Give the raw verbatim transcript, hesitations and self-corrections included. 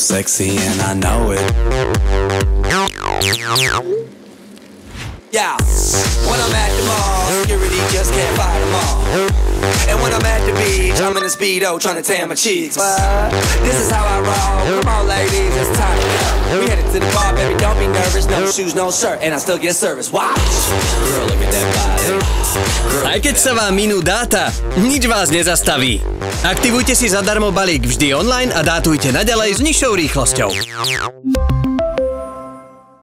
sexy and I know it. Yeah, when I'm at the mall, security just can't fight them all. And when I'm at the beach, I'm in a Speedo trying to tan my cheeks. But this is how I roll. Come on, ladies, it's time to go. We headed to the bar, baby, don't be nervous. No shoes, no shirt, and I still get service. Watch. Girl, look at that body. Aj keď sa vám minú dáta, nič vás nezastaví. Aktivujte si zadarmo balík vždy online a dátujte naďalej s nižšou rýchlosťou.